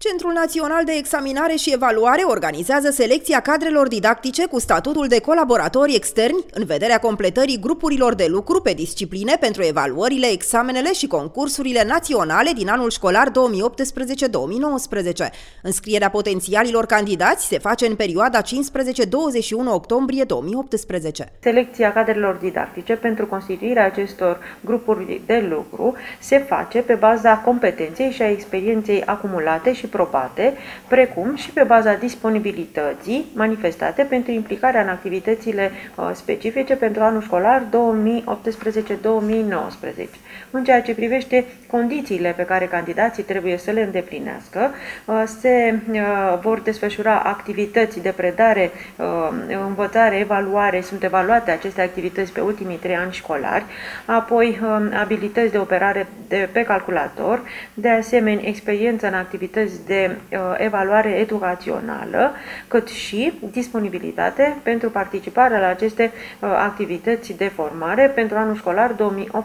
Centrul Național de Examinare și Evaluare organizează selecția cadrelor didactice cu statutul de colaboratori externi în vederea completării grupurilor de lucru pe discipline pentru evaluările, examenele și concursurile naționale din anul școlar 2018-2019. Înscrierea potențialilor candidați se face în perioada 15-21 octombrie 2018. Selecția cadrelor didactice pentru constituirea acestor grupuri de lucru se face pe baza competenței și a experienței acumulate și probate, precum și pe baza disponibilității manifestate pentru implicarea în activitățile specifice pentru anul școlar 2018-2019. În ceea ce privește condițiile pe care candidații trebuie să le îndeplinească, se vor desfășura activități de predare, învățare, evaluare, sunt evaluate aceste activități pe ultimii 3 ani școlari, apoi abilități de operare pe calculator, de asemenea experiență în activități de evaluare educațională, cât și disponibilitate pentru participarea la aceste activități de formare pentru anul școlar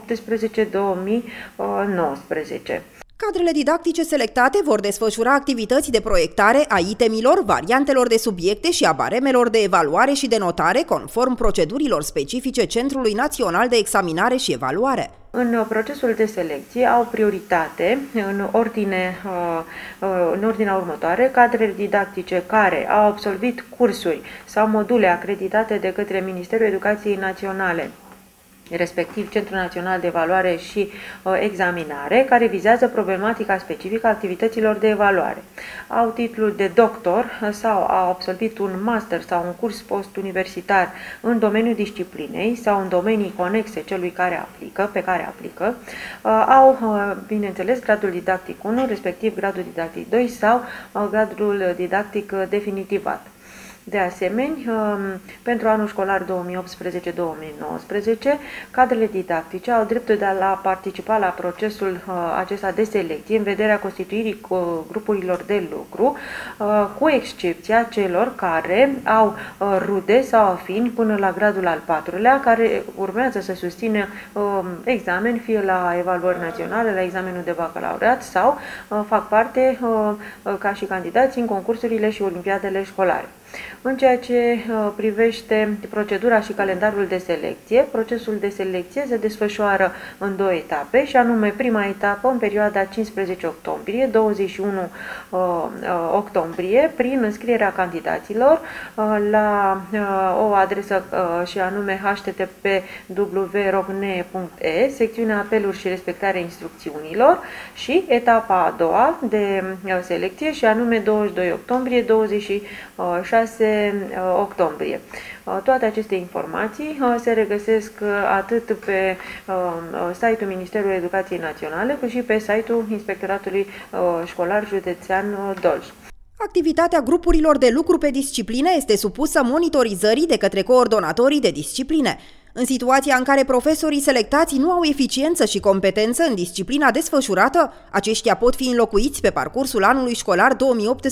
2018-2019. Cadrele didactice selectate vor desfășura activități de proiectare a itemilor, variantelor de subiecte și a baremelor de evaluare și de notare conform procedurilor specifice Centrului Național de Examinare și Evaluare. În procesul de selecție au prioritate, în ordinea următoare, cadrele didactice care au absolvit cursuri sau module acreditate de către Ministerul Educației Naționale, respectiv Centrul Național de Evaluare și Examinare, care vizează problematica specifică a activităților de evaluare. Au titlul de doctor sau au absolvit un master sau un curs postuniversitar în domeniul disciplinei sau în domenii conexe celui pe care aplică, au, bineînțeles, gradul didactic 1, respectiv gradul didactic 2 sau gradul didactic definitivat. De asemenea, pentru anul școlar 2018-2019, cadrele didactice au dreptul de a participa la procesul acesta de selecție în vederea constituirii grupurilor de lucru, cu excepția celor care au rude sau afini până la gradul al 4-lea, care urmează să susțină examen, fie la evaluări naționale, la examenul de bacalaureat sau fac parte ca și candidați în concursurile și olimpiadele școlare. În ceea ce privește procedura și calendarul de selecție, procesul de selecție se desfășoară în 2 etape, și anume prima etapă în perioada 15 octombrie-21 octombrie, prin înscrierea candidaților la o adresă și anume http://wrogne.e, secțiunea apeluri și respectarea instrucțiunilor, și etapa a doua de selecție, și anume 22 octombrie-26 octombrie. Toate aceste informații se regăsesc atât pe site-ul Ministerului Educației Naționale, cât și pe site-ul Inspectoratului Școlar Județean Dolj. Activitatea grupurilor de lucru pe discipline este supusă monitorizării de către coordonatorii de discipline. În situația în care profesorii selectați nu au eficiență și competență în disciplina desfășurată, aceștia pot fi înlocuiți pe parcursul anului școlar 2018-2019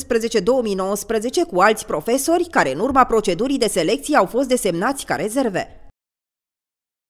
cu alți profesori care în urma procedurii de selecție au fost desemnați ca rezerve.